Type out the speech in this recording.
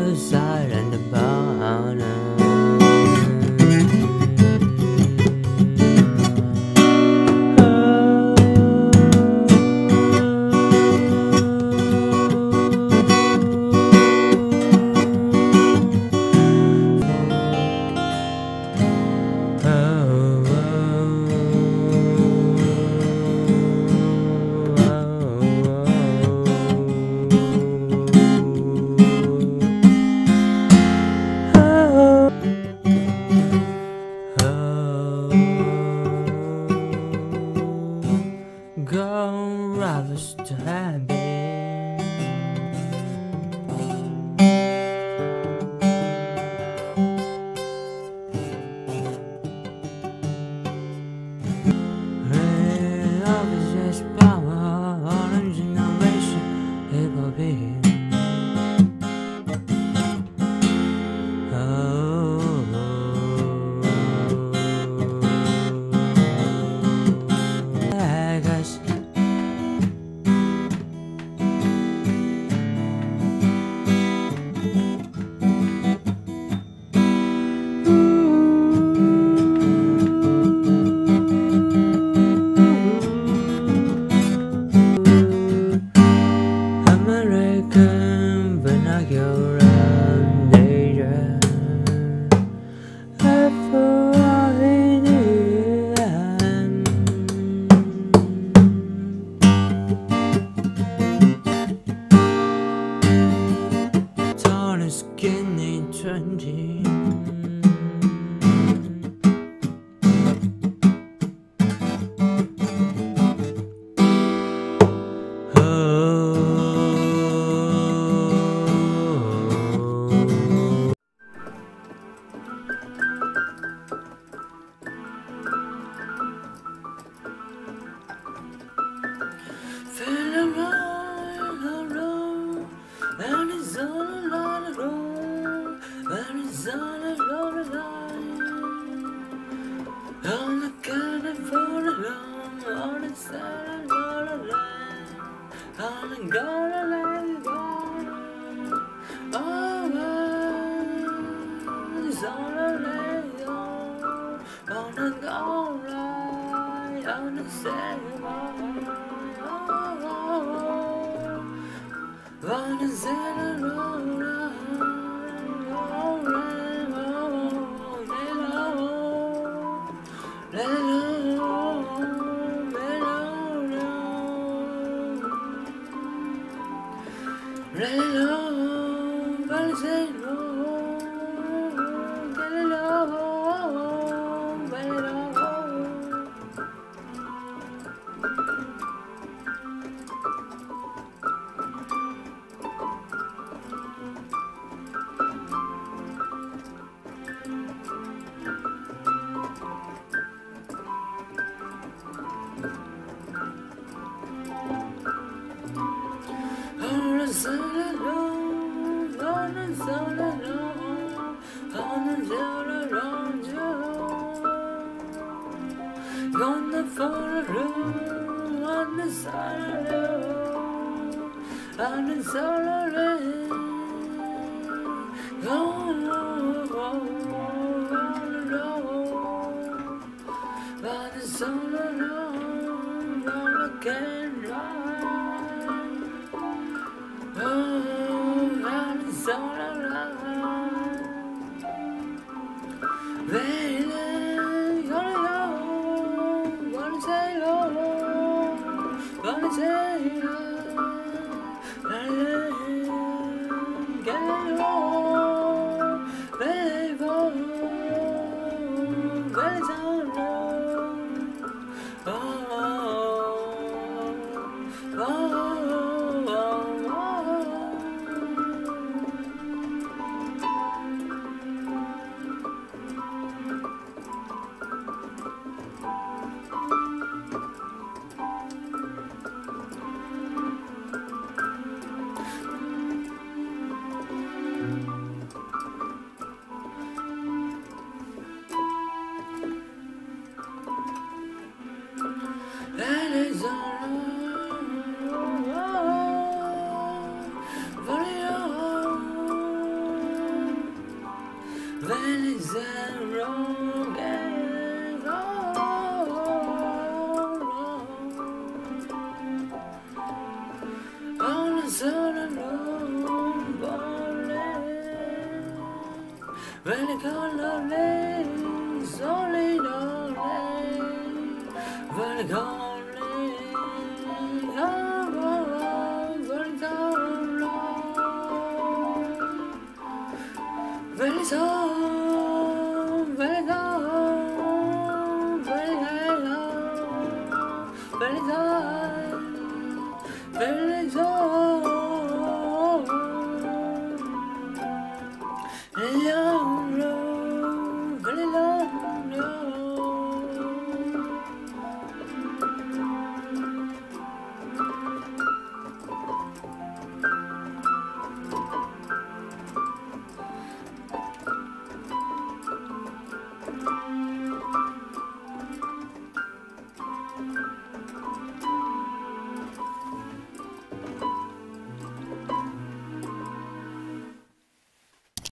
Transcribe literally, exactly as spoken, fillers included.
a silent partner. Go rather standing. Rain of his just power, orange innovation, hip hop here. American vernacular danger. Tall and skinny twenty. Feel around, around, and it's all along the road, and it's all along the line. On the kind of fall along, on the side of the line, on the gonna let it go. Oh, oh, it's all along the go, on the go right, on the side of the line. One is in a row, gonna fall around on the side of the road, on the side of the road. On the side of the road, all I can drive. Oh, on the side of the road, baby, gonna go, gonna say no, gonna say no, get it on, baby, get it on, oh, oh, oh. When is that wrong and wrong, wrong. On the sun and wrong, balling. When it got lonely, solely lonely. When it got lonely, oh, oh, oh, when it's all wrong. When it's all, when it's all, when it's all, when it's all, when it's all, and